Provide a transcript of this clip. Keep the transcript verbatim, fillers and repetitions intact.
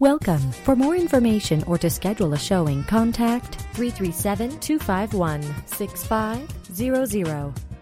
Welcome. For more information or to schedule a showing, contact three three seven, two five one, six five zero zero.